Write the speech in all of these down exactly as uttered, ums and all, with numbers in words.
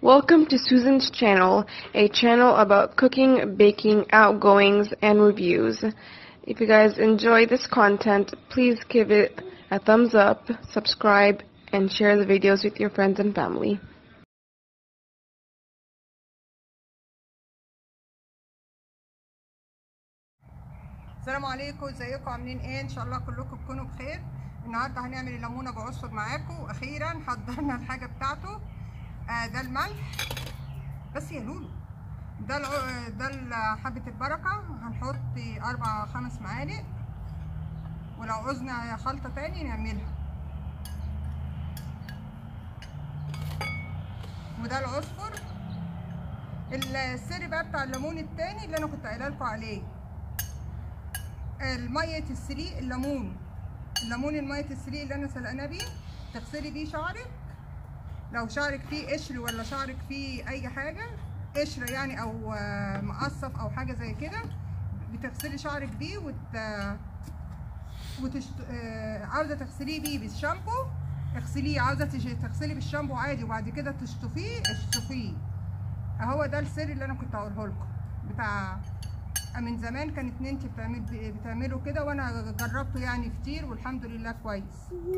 Welcome to Susan's channel, a channel about cooking, baking, outgoings, and reviews. If you guys enjoy this content, please give it a thumbs up, subscribe, and share the videos with your friends and family. السلام عليكم، ازيكم؟ عاملين ايه؟ ان شاء الله كلكم تكونوا بخير. النهارده هنعمل الليمونه بعصفر معاكم، واخيرا حضرنا الحاجه بتاعته. آه ده الملح بس يا لولو. ده ده حبه البركه، هنحط اربع خمس معالق، ولو عوزنا خلطه تاني نعملها. وده العصفر. السر بقى بتاع الليمون التاني اللي انا كنت قايله لكم عليه، الميه السليق، الليمون الليمون الميه السليق اللي انا سلقناه بيه، تغسلي بيه شعرك. لو شعرك فيه قشر ولا شعرك فيه اي حاجه قشره يعني، او مقصف او حاجه زي كده، بتغسلي شعرك بيه وت... وتشت... عاوزه تغسليه بيه بالشامبو اغسليه، عاوزه تغسلي بالشامبو عادي وبعد كده تشطفيه اشطفيه. اهو ده السر اللي انا كنت هقوله لكم. بتاع من زمان كانت ننتي بتعمل بتعمله كده، وانا جربته يعني كتير والحمد لله كويس.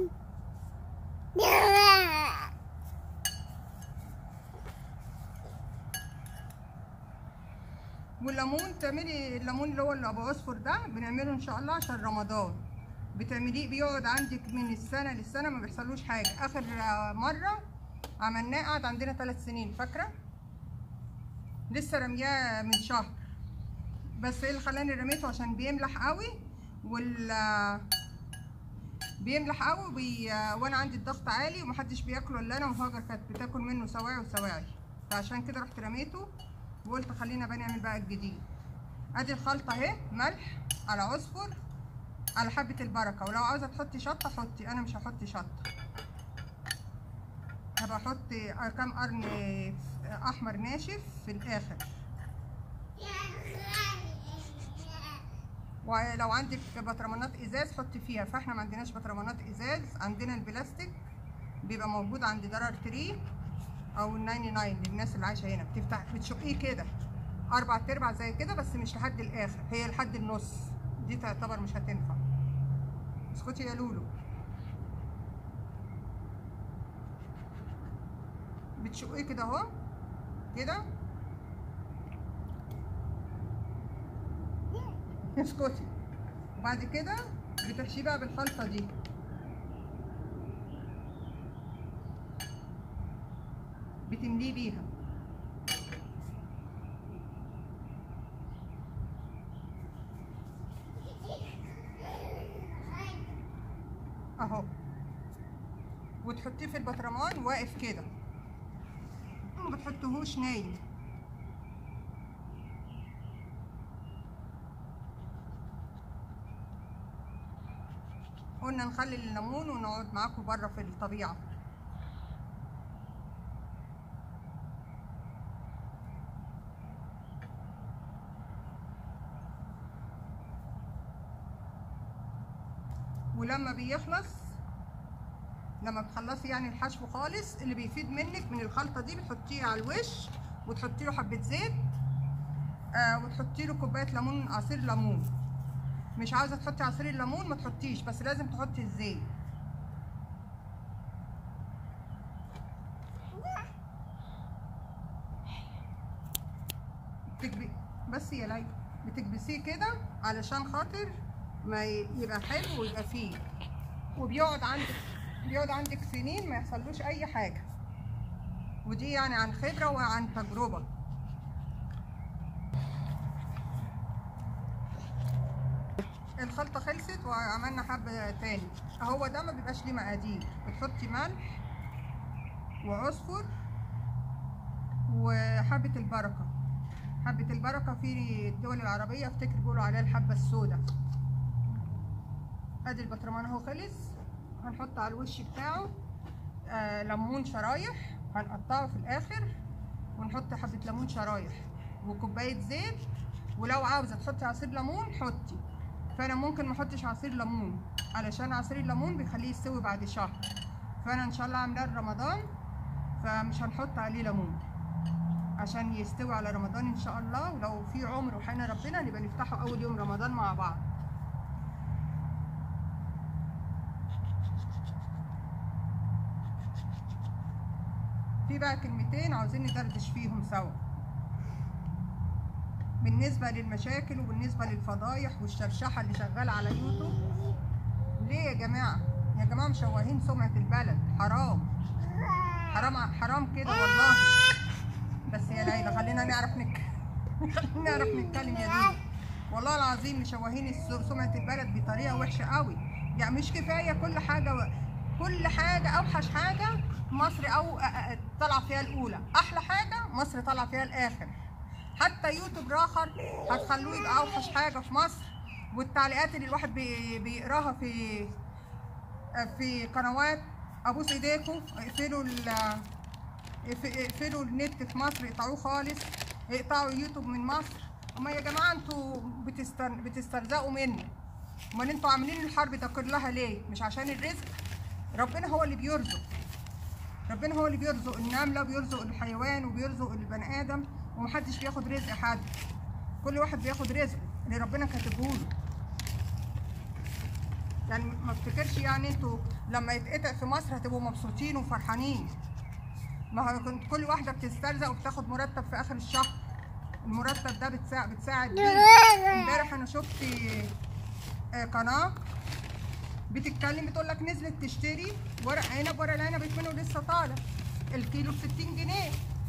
والليمون، تعملي الليمون اللي هو اللي ابو عصفر ده بنعمله ان شاء الله عشان رمضان. بتعمليه بيقعد عندك من السنه للسنه ما بيحصلوش حاجه. اخر مره عملناه قعد عندنا ثلاث سنين، فاكره؟ لسه رمياه من شهر، بس ايه اللي خلاني رميته؟ عشان بيملح قوي، وال بيملح قوي وبي... وانا عندي الضغط عالي ومحدش بياكله الا انا، وهاجر كانت بتاكل منه سواعي وسواعي، فعشان كده رحت رميته وقلت خلينا بقى نعمل بقى الجديد. ادي الخلطه اهي، ملح على عصفر على حبه البركه، ولو عاوزه تحطي شطه حطي، انا مش هحط شطه. هبقى احط كام قرن احمر ناشف في الاخر. ولو عندك بطرمانات ازاز حطي فيها، فاحنا ما عندناش بطرمانات ازاز، عندنا البلاستيك بيبقى موجود عند دولار تري او الناينتي ناين للناس اللي عايشه هنا. بتفتح بتشقيه كده اربع ارباع زي كده، بس مش لحد الاخر، هي لحد النص، دي تعتبر مش هتنفع. اسكتي يا لولو. بتشقيه كده اهو كده. اسكتي. وبعد كده بتحشيه بقى بالخلطه دي. بتمليه بيها اهو، وتحطيه في البطرمان واقف كده، ما بتحطهوش نايم. قلنا نخلي الليمون ونقعد معاكم بره في الطبيعه. ولما بيخلص، لما بتخلصي يعني الحشو خالص، اللي بيفيد منك من الخلطه دي بتحطيه على الوش وتحطي له حبه زيت، آه وتحطي له كوبايه ليمون، عصير ليمون. مش عاوزه تحطي عصير الليمون ما تحطيش، بس لازم تحطي الزيت. بتكبي بس يا ليلى، بتكبسيه كده علشان خاطر ما يبقى حلو ويبقى فيه، وبيقعد عندك بيقعد عندك سنين ما يحصلوش اي حاجه. ودي يعني عن خبره وعن تجربه. الخلطه خلصت وعملنا حبه تاني. اهو ده ما بيبقاش ليه مقادير، بتحطي ملح وعصفر وحبه البركه. حبه البركه في الدول العربيه افتكر بيقولوا عليها الحبه السوداء. ادي البطرمان اهو خلص. هنحط على الوش بتاعه آه ليمون شرايح، هنقطعه في الاخر، ونحط حبه ليمون شرايح وكوبايه زيت. ولو عاوزه تحطي عصير ليمون حطي، فانا ممكن ما احطش عصير ليمون علشان عصير الليمون بيخليه يستوي بعد شهر، فانا ان شاء الله عاملاه رمضان فمش هنحط عليه ليمون. عشان يستوي على رمضان ان شاء الله، ولو في عمر وحين ربنا نبقى نفتحه اول يوم رمضان مع بعض. في بقى كلمتين عاوزين ندردش فيهم سوا بالنسبه للمشاكل وبالنسبه للفضايح والشرشحه اللي شغاله على يوتيوب. ليه يا جماعه؟ يا جماعه مشوهين سمعه البلد، حرام حرام حرام كده والله. بس يا ليلى خلينا نعرف نك... نعرف نتكلم يا ليلى. والله العظيم مشوهين سمعه البلد بطريقه وحشه قوي. يعني مش كفايه كل حاجه و... كل حاجه اوحش حاجه مصر او طالعه فيها الاولى، احلى حاجه مصر طالعه فيها الاخر. حتى يوتيوب راخر هتخلوه يبقى اوحش حاجه في مصر. والتعليقات اللي الواحد بي... بيقراها في في قنوات، ابوس ايديكم اقفلوا ال اقفلوا النت في مصر، اقطعوه خالص، اقطعوا يوتيوب من مصر. اما يا جماعه انتوا بتستر... بتسترزقوا مني. امال انتوا عاملين الحرب ده كلها ليه؟ مش عشان الرزق؟ ربنا هو اللي بيرزق، ربنا هو اللي بيرزق النمله وبيرزق الحيوان وبيرزق البني ادم، ومحدش بياخد رزق حد. كل واحد بياخد رزقه اللي ربنا كاتبه له. يعني ما افتكرش يعني انتوا لما يتقطع في مصر هتبقوا مبسوطين وفرحانين. ما هو كنت كل واحده بتسترزق وبتاخد مرتب في اخر الشهر. المرتب ده بتساعد بتساعد بيه. امبارح انا شفت قناه بتتكلم بتقول لك نزلت تشتري ورق عنب، ورق العنب منه لسه طالع الكيلو ب ستين جنيه.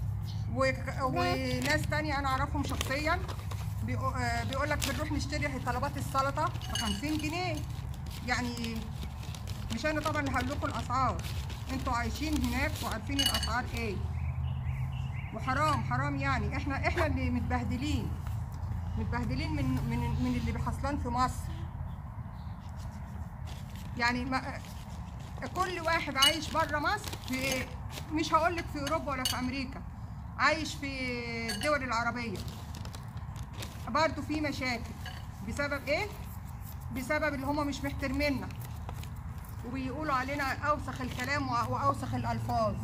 وناس تانية انا اعرفهم شخصيا بيقول لك بنروح نشتري طلبات السلطه ب خمسين جنيه. يعني مش انا طبعا اللي هقول لكم الاسعار، انتوا عايشين هناك وعارفين الاسعار ايه. وحرام حرام يعني احنا احنا اللي متبهدلين متبهدلين من من من اللي بيحصلان في مصر. يعني ما كل واحد عايش بره مصر، في مش هقول لك في اوروبا ولا في امريكا، عايش في الدول العربيه برضه في مشاكل. بسبب ايه؟ بسبب اللي هم مش محترميننا وبيقولوا علينا اوسخ الكلام واوسخ الالفاظ.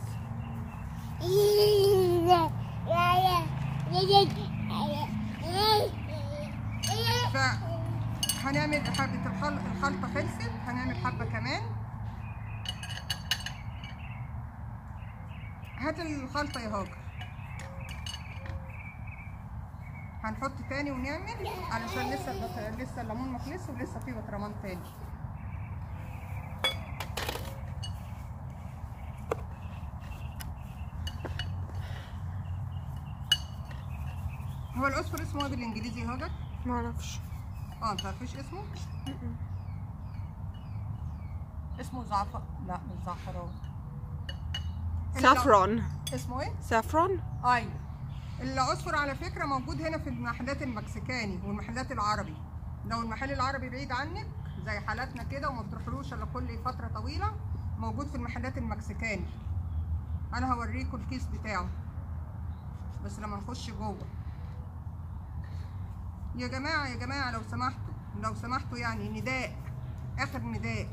ف هنعمل حبه الخلطه خلصت، هنعمل حبه كمان. هات الخلطه يا هاجر. هنحط تاني ونعمل علشان لسه لسه الليمون ما خلصش ولسه في بطرمان تاني. هو العصفر اسمه ايه بالانجليزي يا هاجر؟ معرفش. اه انت متعرفيش اسمه؟ اسمه زعفر، لا مش زعفران. سافرون. اسمه ايه؟ سافرون. ايوه. العصفر على فكره موجود هنا في المحلات المكسيكاني والمحلات العربي. لو المحل العربي بعيد عنك زي حالاتنا كده وما بتروحلوش الا كل فتره طويله، موجود في المحلات المكسيكاني. انا هوريكم الكيس بتاعه بس لما نخش جوه. يا جماعه يا جماعه لو سمحتوا لو سمحتوا يعني نداء، اخر نداء،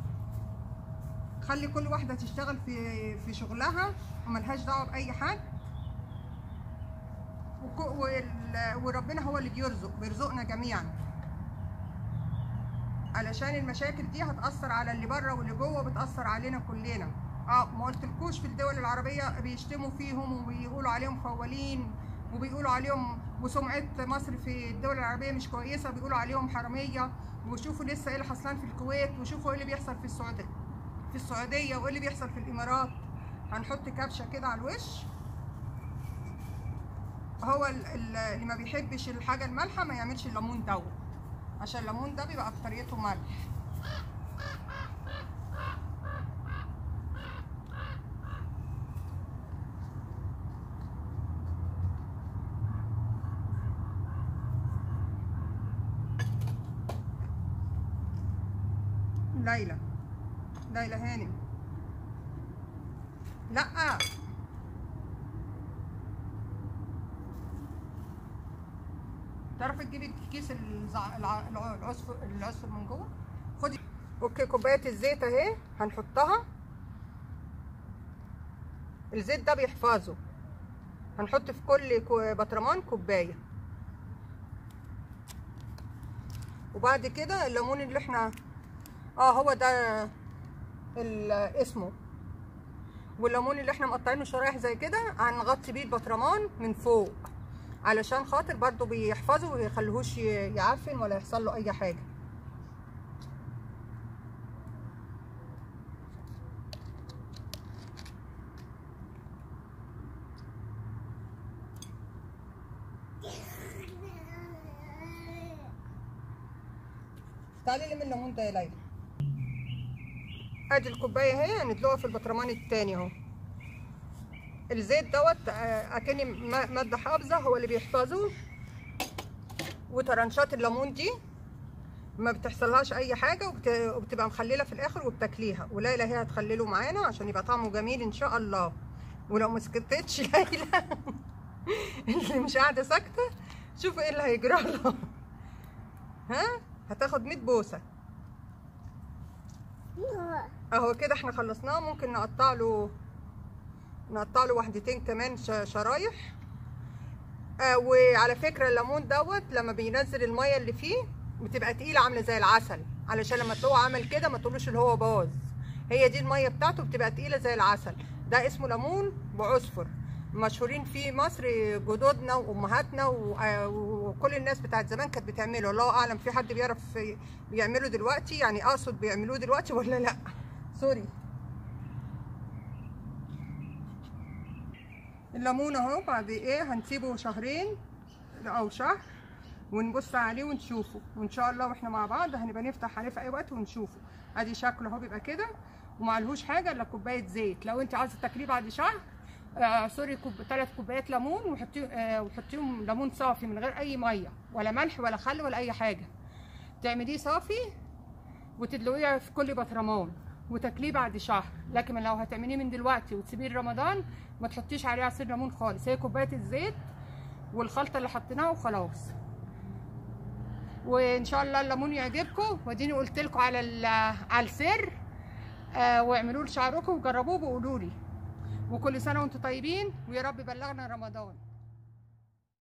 خلي كل واحده تشتغل في في شغلها وملهاش دعوه باي حد. وربنا هو اللي بيرزق، بيرزقنا جميعا. علشان المشاكل دي هتأثر على اللي بره واللي جوه، بتأثر علينا كلنا. اه ما قلتلكوش في الدول العربية بيشتموا فيهم وبيقولوا عليهم خوالين وبيقولوا عليهم، وسمعة مصر في الدول العربية مش كويسة، بيقولوا عليهم حرامية. وشوفوا لسه ايه اللي حصلان في الكويت، وشوفوا ايه اللي بيحصل في السعودية في السعودية وايه اللي بيحصل في الامارات. هنحط كبشة كده على الوش. هو اللي ما بيحبش الحاجة المالحة ما يعملش الليمون دوت، عشان الليمون ده بيبقى اكتريته ملح. ليلى ليلى هانم لا تعرفي تجيبي كيس الزع... العصفر العصفر من جوه. خدي اوكي كوبايه الزيت اهي هنحطها. الزيت ده بيحفظه هنحط في كل برطمان كوبايه. وبعد كده الليمون اللي احنا اه هو ده اسمه، والليمون اللي احنا مقطعينه شرايح زي كده هنغطي بيه البطرمان من فوق علشان خاطر برضو بيحفظه ويخليهوش يعفن ولا يحصل له اي حاجه. تعالي لم الليمون ده يا ليلى. ادي الكوبايه اهي هندلقها في البطرمان التاني اهو. الزيت دوت اكني ماده حافظه هو اللي بيحفظه، وطرنشات الليمون دي ما بتحصلهاش اي حاجه وبتبقى مخلله في الاخر وبتاكليها. وليلى هي هتخلله معانا عشان يبقى طعمه جميل ان شاء الله. ولو ما سكتتش ليلى اللي مش قاعده ساكته شوفوا ايه اللي هيجرى لها. ها هتاخد مية بوسه اهو كده. احنا خلصناه. ممكن نقطع له نقطع له واحدتين كمان شرايح. آه وعلى فكره الليمون دوت لما بينزل الميه اللي فيه بتبقى تقيله عامله زي العسل، علشان لما تلاقوه عمل كده ما تقولوش اللي هو باظ. هي دي الميه بتاعته بتبقى تقيله زي العسل. ده اسمه ليمون بعصفر، مشهورين في مصر جدودنا وامهاتنا وكل الناس بتاعت زمان كانت بتعمله. الله اعلم في حد بيعرف بيعمله دلوقتي، يعني اقصد بيعملوه دلوقتي ولا لا. سوري. الليمون اهو بعد ايه هنسيبه شهرين او شهر ونبص عليه ونشوفه، وان شاء الله واحنا مع بعض هنبقى نفتح عليه في اي وقت ونشوفه. ادي شكله اهو بيبقى كده ومعلهوش حاجه الا كوبايه زيت. لو انت عايزه تاكليه بعد شهر آه سوري كوب ثلاث كوبايات ليمون وحطيهم آه وحطيهم ليمون صافي من غير اي ميه ولا ملح ولا خل ولا اي حاجه. تعمليه صافي وتدلقيه في كل برطمان وتاكليه بعد شهر. لكن لو هتعمليه من دلوقتي وتسيبيه رمضان ما تحطيش عليه عصير ليمون خالص. هي كوبايه الزيت والخلطه اللي حطيناها وخلاص. وان شاء الله الليمون يعجبكم، واديني قلت لكم على على السر. آه واعملوه لشعركم وجربوه وقولوا لي. وكل سنه وانتم طيبين ويا رب بلغنا رمضان.